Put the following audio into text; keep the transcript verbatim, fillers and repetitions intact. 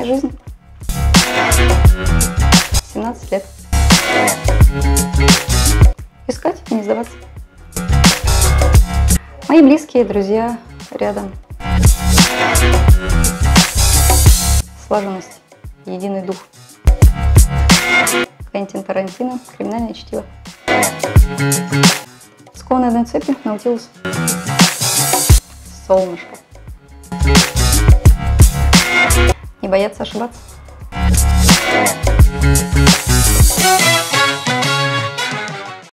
жизнь. семнадцать лет. Искать, не сдаваться. Мои близкие, друзья рядом. Слаженность, единый дух. Квентин Тарантино, криминальное чтиво. Скованный одной цепью, Наутилус. Солнышко. Не бояться ошибаться.